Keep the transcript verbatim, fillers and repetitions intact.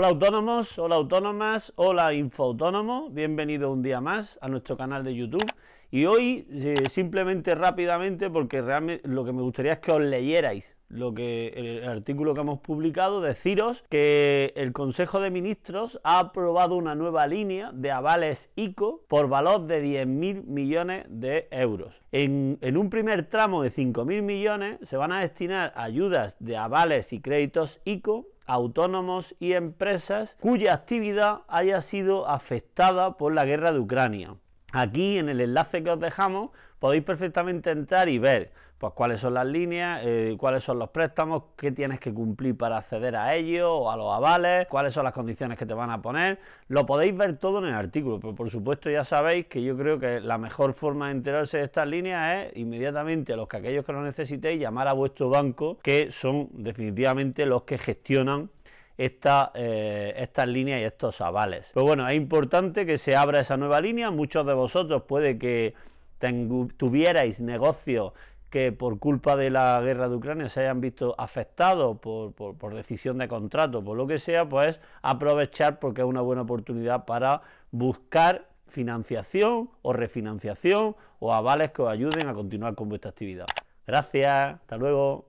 Hola autónomos, hola autónomas, hola infoautónomo, bienvenido un día más a nuestro canal de YouTube. Y hoy eh, simplemente rápidamente, porque realmente lo que me gustaría es que os leyerais lo que el artículo que hemos publicado, deciros que el Consejo de Ministros ha aprobado una nueva línea de avales ICO por valor de diez mil millones de euros. En, en un primer tramo de cinco mil millones se van a destinar ayudas de avales y créditos ICO a autónomos y empresas cuya actividad haya sido afectada por la guerra de Ucrania. Aquí en el enlace que os dejamos podéis perfectamente entrar y ver pues cuáles son las líneas, eh, cuáles son los préstamos, qué tienes que cumplir para acceder a ellos o a los avales, cuáles son las condiciones que te van a poner. Lo podéis ver todo en el artículo, pero por supuesto ya sabéis que yo creo que la mejor forma de enterarse de estas líneas es inmediatamente a los que aquellos que lo necesitéis llamar a vuestro banco, que son definitivamente los que gestionan Esta, eh, estas líneas y estos avales. Pero bueno, es importante que se abra esa nueva línea. Muchos de vosotros puede que tuvierais negocios que por culpa de la guerra de Ucrania se hayan visto afectados por, por, por decisión de contrato, por lo que sea, pues aprovechar porque es una buena oportunidad para buscar financiación o refinanciación o avales que os ayuden a continuar con vuestra actividad. Gracias, hasta luego.